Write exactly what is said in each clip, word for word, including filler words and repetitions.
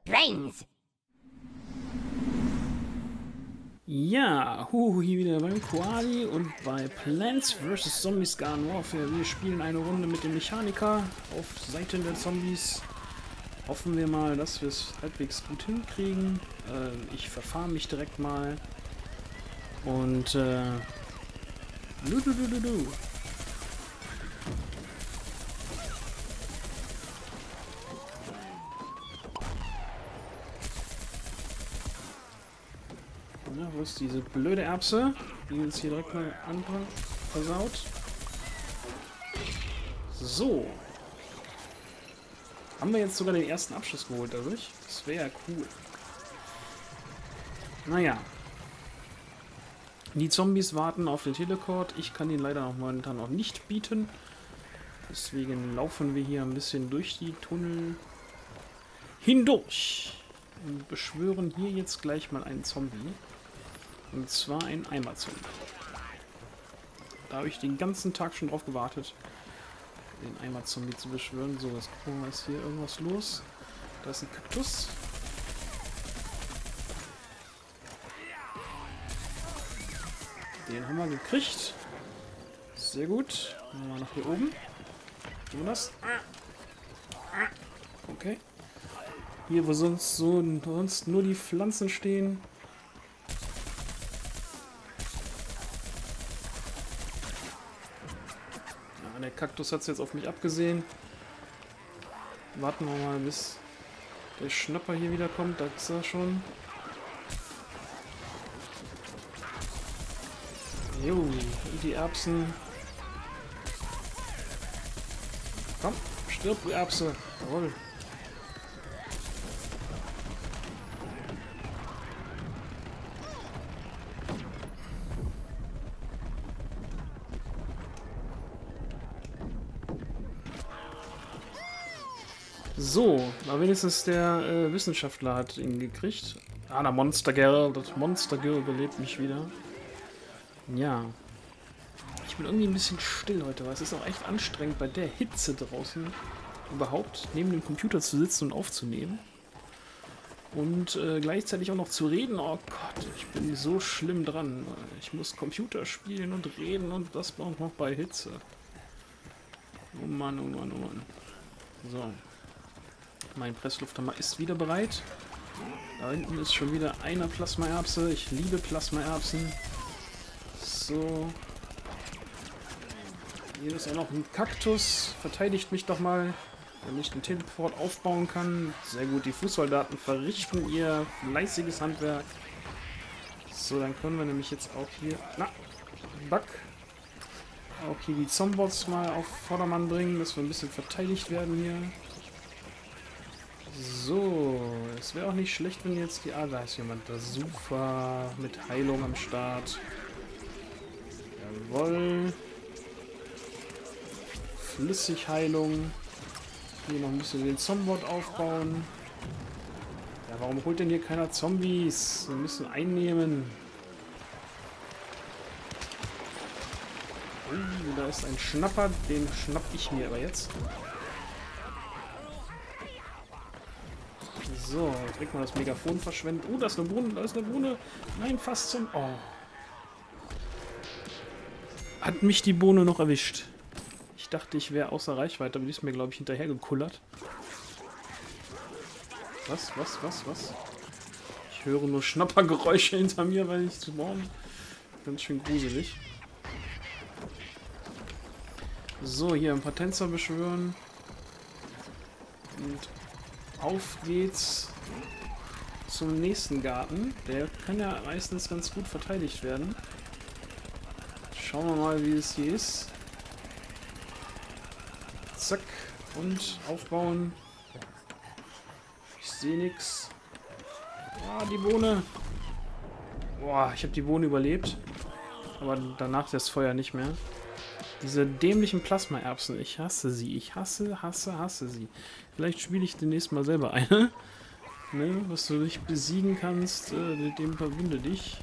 brains. Ja, Huhu hier wieder beim Koali und bei Plants versus. Zombies Garden Warfare. Wir spielen eine Runde mit dem Mechaniker auf Seiten der Zombies. Hoffen wir mal, dass wir es halbwegs gut hinkriegen. Äh, ich verfahre mich direkt mal. Und äh... Du, du, du, du, du. Na, wo ist diese blöde Erbse, die uns hier direkt mal anfangen versaut? So. Haben wir jetzt sogar den ersten Abschluss geholt dadurch? Das wäre ja cool. Naja. Die Zombies warten auf den Teleport. Ich kann ihn leider noch momentan noch nicht bieten. Deswegen laufen wir hier ein bisschen durch die Tunnel hindurch. Und beschwören hier jetzt gleich mal einen Zombie. Und zwar einen Eimer-Zombie. Da habe ich den ganzen Tag schon drauf gewartet, den Eimer-Zombie zu beschwören. So, was gucken wir mal, ist hier irgendwas los? Da ist ein Kaktus. Den haben wir gekriegt. Sehr gut. Dann mal nach hier oben. Tun wir das? Okay. Hier, wo sonst so sonst nur die Pflanzen stehen. Ja, der Kaktus hat es jetzt auf mich abgesehen. Warten wir mal, bis der Schnapper hier wieder kommt. Da ist er schon. Jo, und die Erbsen. Komm, stirb, du Erbse. Jawohl. So, aber wenigstens der äh, Wissenschaftler hat ihn gekriegt. Ah, der Monster Girl, das Monster Girl überlebt mich wieder. Ja. Ich bin irgendwie ein bisschen still heute, weil es ist auch echt anstrengend, bei der Hitze draußen überhaupt neben dem Computer zu sitzen und aufzunehmen. Und äh, gleichzeitig auch noch zu reden. Oh Gott, ich bin so schlimm dran. Ich muss Computer spielen und reden und das auch noch bei Hitze. Oh Mann, oh Mann, oh Mann. So. Mein Presslufthammer ist wieder bereit. Da hinten ist schon wieder eine Plasmaerbse. Ich liebe Plasmaerbsen. So. Hier ist auch noch ein Kaktus. Verteidigt mich doch mal, wenn ich den Teleport aufbauen kann. Sehr gut, die Fußsoldaten verrichten ihr fleißiges Handwerk. So, dann können wir nämlich jetzt auch hier... Na, Bug. Auch hier die Zombots mal auf Vordermann bringen, dass wir ein bisschen verteidigt werden hier. So, es wäre auch nicht schlecht, wenn jetzt die... Ah, da ist jemand. Da super. Mit Heilung am Start. Jawohl. Flüssigheilung. Hier noch ein bisschen den Zombot aufbauen. Ja, warum holt denn hier keiner Zombies? Wir müssen einnehmen. Ui, da ist ein Schnapper. Den schnapp ich mir aber jetzt. So, direkt mal das Megafon verschwendet. Oh, da ist eine Bohne, da ist eine Bohne. Nein, fast zum... Oh. Hat mich die Bohne noch erwischt. Ich dachte, ich wäre außer Reichweite, aber die ist mir, glaube ich, hinterher gekullert. Was, was, was, was? Ich höre nur Schnappergeräusche hinter mir, weil ich zu morgen... Ganz schön gruselig. So, hier ein paar Tänzer beschwören. Und auf geht's zum nächsten Garten. Der kann ja meistens ganz gut verteidigt werden. Schauen wir mal, wie es hier ist. Zack. Und aufbauen. Ich sehe nichts. Ah, die Bohne. Boah, ich habe die Bohne überlebt. Aber danach das Feuer nicht mehr. Diese dämlichen Plasmaerbsen. Ich hasse sie. Ich hasse, hasse, hasse sie. Vielleicht spiele ich demnächst mal selber eine. Ne, was du nicht besiegen kannst, äh, mit dem verbinde dich.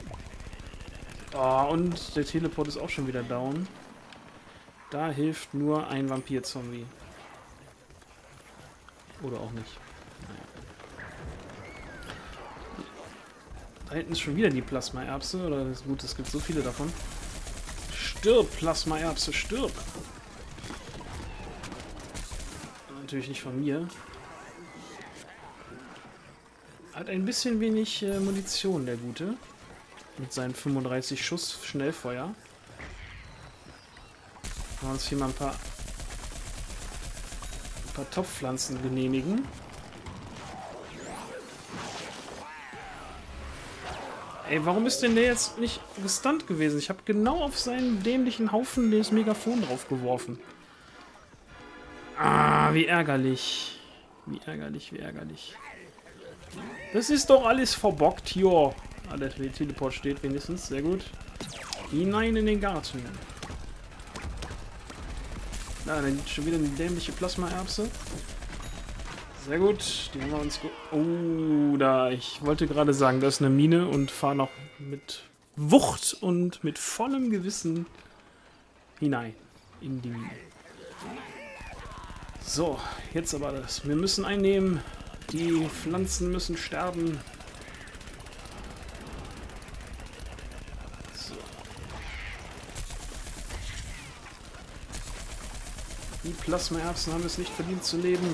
Oh, und der Teleport ist auch schon wieder down. Da hilft nur ein Vampir-Zombie. Oder auch nicht. Da hinten ist schon wieder die Plasma-Erbse. Oder ist gut, es gibt so viele davon. Stirb, Plasma-Erbse, stirb! Natürlich nicht von mir. Hat ein bisschen wenig äh, Munition, der Gute. Mit seinen fünfunddreißig Schuss Schnellfeuer. Wollen wir uns hier mal ein paar, ein paar Topfpflanzen genehmigen. Ey, warum ist denn der jetzt nicht gestunt gewesen? Ich habe genau auf seinen dämlichen Haufen das Megafon drauf geworfen. Ah, wie ärgerlich. Wie ärgerlich, wie ärgerlich. Das ist doch alles verbockt hier. Ah, der Teleport steht wenigstens. Sehr gut. Hinein in den Garten. Na, dann schon wieder eine dämliche Plasma-Erbse. Sehr gut. Die haben wir uns... Oh, da. Ich wollte gerade sagen, da ist eine Mine und fahre noch mit Wucht und mit vollem Gewissen hinein in die Mine. So, jetzt aber das. Wir müssen einnehmen. Die Pflanzen müssen sterben. So. Die Plasmaerbsen haben es nicht verdient zu leben.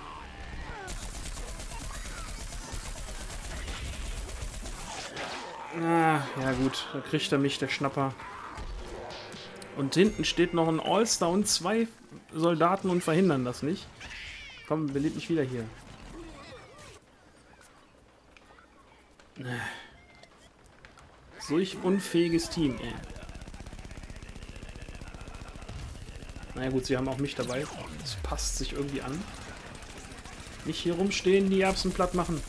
Ah, ja gut, da kriegt er mich, der Schnapper. Und hinten steht noch ein All-Star und zwei Soldaten und verhindern das nicht. Komm, belebt mich wieder hier. Solch unfähiges Team, ey. Naja gut, sie haben auch mich dabei. Das passt sich irgendwie an. Nicht hier rumstehen, die Erbsen platt machen.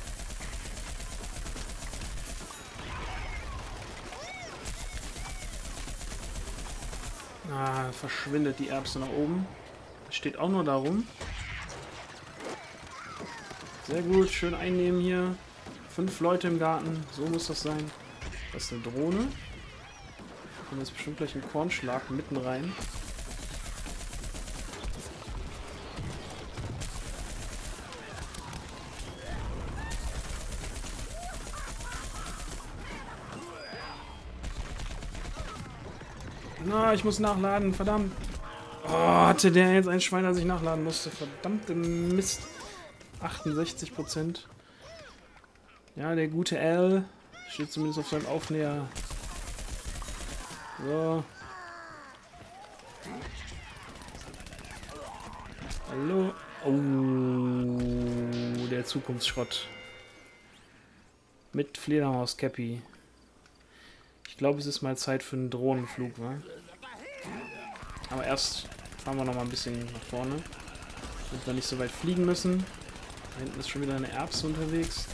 Ah, verschwindet die Erbse nach oben. Steht auch nur darum. Sehr gut, schön einnehmen hier. Fünf Leute im Garten, so muss das sein. Das ist eine Drohne. Da kommt jetzt bestimmt gleich ein Kornschlag mitten rein. Na, ich muss nachladen, verdammt. Oh, hatte der jetzt ein Schwein, das ich nachladen musste. Verdammte Mist. achtundsechzig Prozent. Ja, der gute L steht zumindest auf seinem Aufnäher. So. Hallo. Oh, der Zukunftsschrott. Mit Fledermaus-Cappy. Ich glaube, es ist mal Zeit für einen Drohnenflug, wa? Aber erst fahren wir noch mal ein bisschen nach vorne, damit wir nicht so weit fliegen müssen. Da hinten ist schon wieder eine Erbse unterwegs.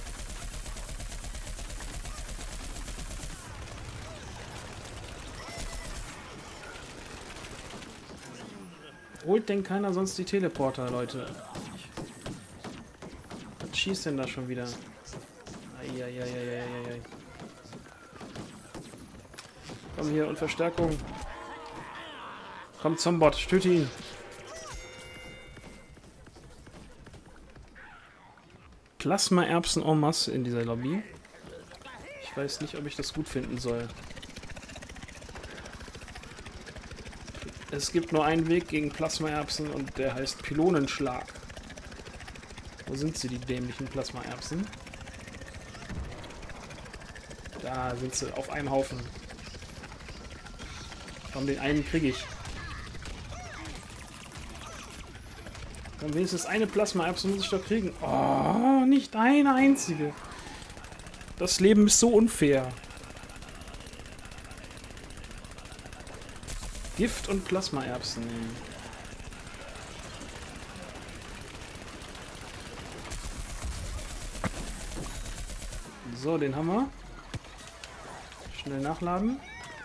Holt denn keiner sonst die Teleporter, Leute? Was schießt denn da schon wieder? Eieieiei. Komm hier und Verstärkung. Komm zum Bot, töte ihn. Plasma-Erbsen en masse in dieser Lobby. Ich weiß nicht, ob ich das gut finden soll. Es gibt nur einen Weg gegen Plasmaerbsen und der heißt Pylonenschlag. Wo sind sie, die dämlichen Plasmaerbsen? Da sind sie, auf einem Haufen. Komm, den einen kriege ich. Komm, wenigstens eine Plasmaerbse muss ich doch kriegen. Oh, nicht eine einzige. Das Leben ist so unfair. Gift und Plasmaerbsen. So, den haben wir. Schnell nachladen.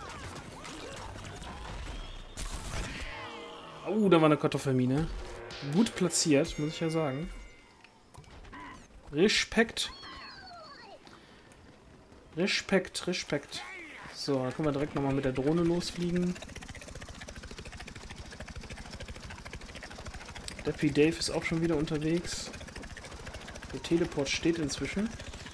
Oh, da war eine Kartoffelmine. Gut platziert, muss ich ja sagen. Respekt. Respekt, Respekt. So, dann können wir direkt nochmal mit der Drohne losfliegen. Deppy Dave ist auch schon wieder unterwegs. Der Teleport steht inzwischen.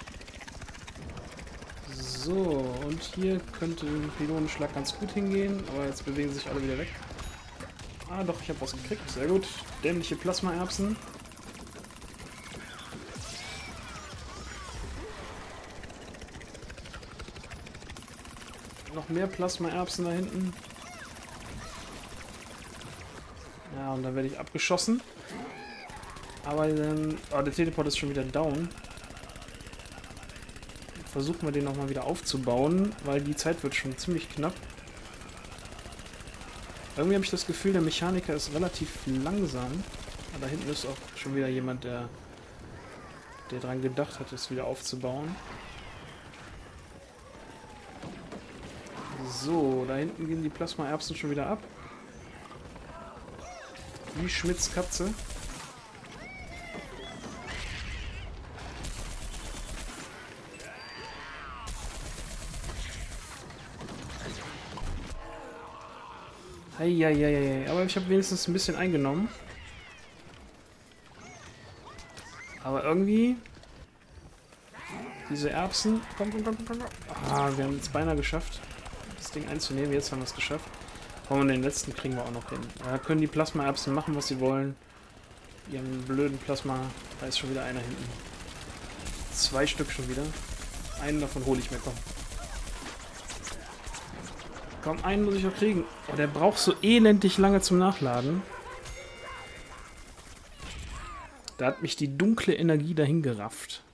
So, und hier könnte ein Pylonenschlag ganz gut hingehen, aber jetzt bewegen sich alle wieder weg. Ah, doch, ich habe was gekriegt. Sehr gut. Dämliche Plasmaerbsen. Noch mehr Plasmaerbsen da hinten. Ja, und dann werde ich abgeschossen. Aber dann... Oh, der Teleport ist schon wieder down. Versuchen wir den nochmal wieder aufzubauen, weil die Zeit wird schon ziemlich knapp. Irgendwie habe ich das Gefühl, der Mechaniker ist relativ langsam. Aber da hinten ist auch schon wieder jemand, der, der dran gedacht hat, es wieder aufzubauen. So, da hinten gehen die Plasmaerbsen schon wieder ab. Wie Schmidts Katze. Eieieiei, aber ich habe wenigstens ein bisschen eingenommen. Aber irgendwie... Diese Erbsen... Komm, komm, komm, komm, komm. Ah, wir haben es beinahe geschafft, das Ding einzunehmen. Jetzt haben wir es geschafft. Und den letzten kriegen wir auch noch hin. Da können die Plasmaerbsen machen, was sie wollen. Ihren blöden Plasma... Da ist schon wieder einer hinten. Zwei Stück schon wieder. Einen davon hole ich mir, komm. Komm, einen muss ich noch kriegen. Oh, der braucht so elendig lange zum Nachladen. Da hat mich die dunkle Energie dahin gerafft.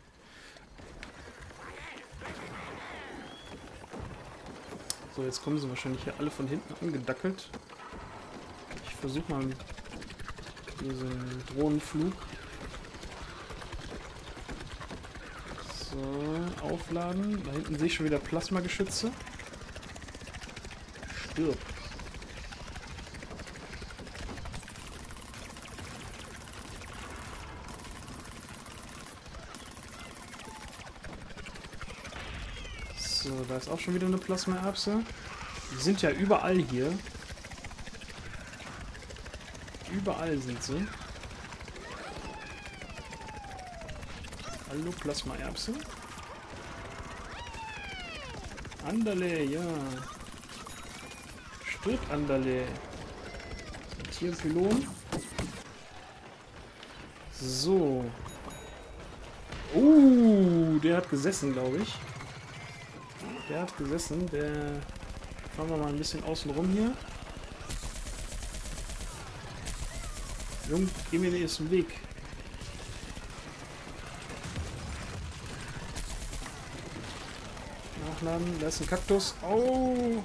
So, jetzt kommen sie wahrscheinlich hier alle von hinten angedackelt. Ich versuche mal diesen Drohnenflug. So, aufladen. Da hinten sehe ich schon wieder Plasmageschütze. Stirb. So, da ist auch schon wieder eine Plasmaerbse. Die sind ja überall hier. Überall sind sie. Hallo Plasmaerbse. Anderle, ja. Stirb, Anderle. Und hier ein Pylon. So. Uh, der hat gesessen, glaube ich. Der hat gesessen. Der... Fahren wir mal ein bisschen außen rum hier. Junge, geh mir den ersten Weg. Nachladen. Da ist ein Kaktus. Oh!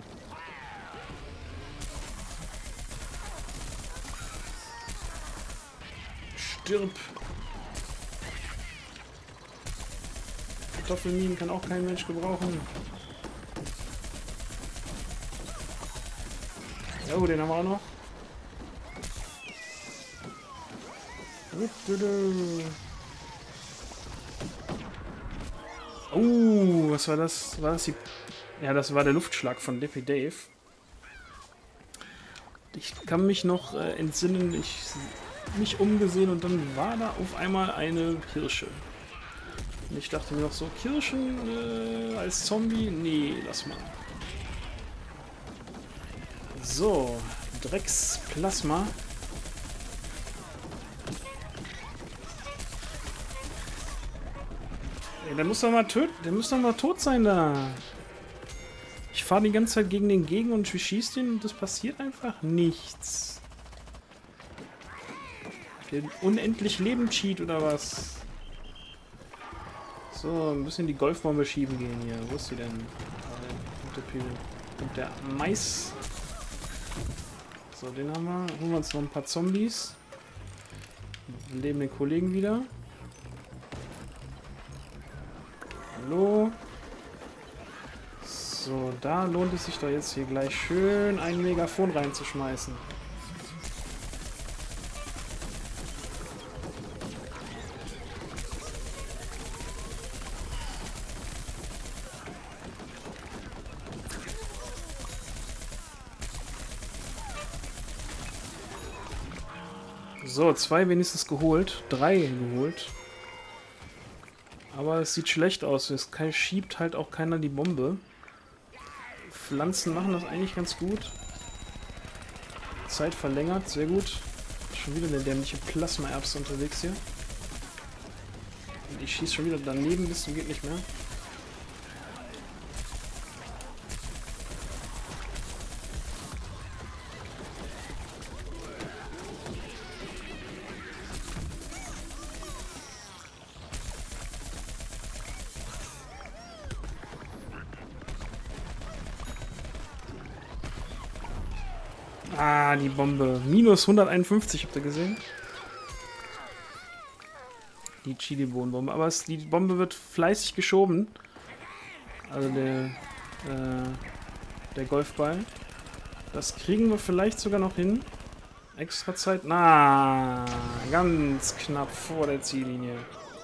Stirb! Kartoffelminen kann auch kein Mensch gebrauchen. Oh, den haben wir auch noch. Oh, was war das? War das die... Ja, das war der Luftschlag von Deppy Dave. Ich kann mich noch äh, entsinnen, ich mich umgesehen und dann war da auf einmal eine Kirsche. Und ich dachte mir noch so, Kirschen äh, als Zombie? Nee, lass mal. So, Drecksplasma. Ey, der muss doch mal töten, der muss doch mal tot sein da. Ich fahre die ganze Zeit gegen den Gegen und schieße den und das passiert einfach nichts. Den unendlich Leben Cheat oder was? So, ein bisschen die Golfbombe schieben gehen hier. Wo ist sie denn? Und der, und der Mais. So, den haben wir. Holen wir uns noch ein paar Zombies. Leben den Kollegen wieder. Hallo. So, da lohnt es sich doch jetzt hier gleich schön ein Megafon reinzuschmeißen. So, zwei wenigstens geholt. Drei geholt. Aber es sieht schlecht aus. Es schiebt halt auch keiner die Bombe. Pflanzen machen das eigentlich ganz gut. Zeit verlängert, sehr gut. Schon wieder eine dämliche Plasma-Erbse unterwegs hier. Und ich schieße schon wieder daneben, bis zum geht nicht mehr. Ah, die Bombe. Minus hunderteinundfünfzig, habt ihr gesehen? Die Chili-Bohnenbombe. Aber es, die Bombe wird fleißig geschoben. Also der, äh, der Golfball. Das kriegen wir vielleicht sogar noch hin. Extra Zeit. Na, ganz knapp vor der Ziellinie.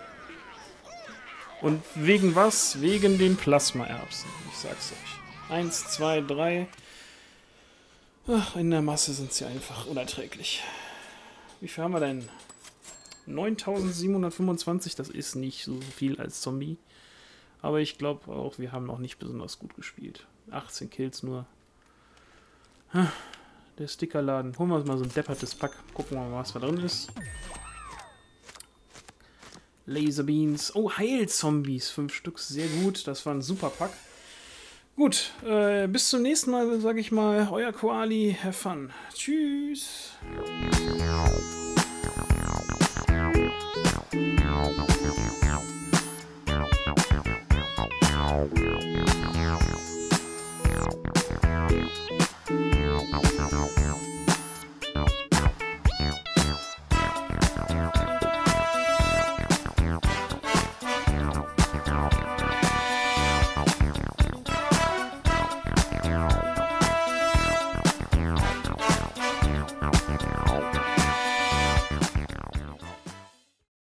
Und wegen was? Wegen den Plasma-Erbsen. Ich sag's euch. Eins, zwei, drei. Ach, in der Masse sind sie einfach unerträglich. Wie viel haben wir denn? neuntausendsiebenhundertfünfundzwanzig, das ist nicht so viel als Zombie. Aber ich glaube auch, wir haben noch nicht besonders gut gespielt. achtzehn Kills nur. Der Stickerladen. Holen wir uns mal so ein deppertes Pack. Gucken wir mal, was da drin ist. Laserbeams. Oh, Heilzombies. Fünf Stück, sehr gut. Das war ein super Pack. Gut, äh, bis zum nächsten Mal, sage ich mal, euer Koali, have fun. Tschüss.